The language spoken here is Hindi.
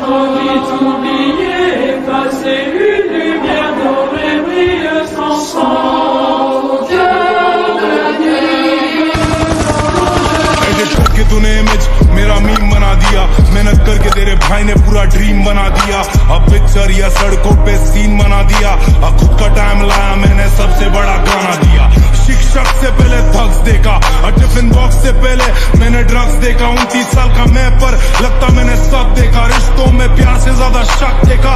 envie d'oublier, passer une lumière dorée brille sans edit करके तूने इमेज मेरा मीम बना दिया, मेहनत करके तेरे भाई ने पूरा ड्रीम बना दिया। अब पिक्चर या सड़कों पे सीन बना दिया, अब खुद का टाइम लाया मैंने सबसे बड़ा गाना दिया। शिक्षक से पहले थग्स देखा, टिफिन बॉक्स से पहले मैंने ड्रग्स देखा। 29 साल का मैं पर लगता मैंने सब देखा, रिश्तों में प्यार से ज्यादा शक देखा।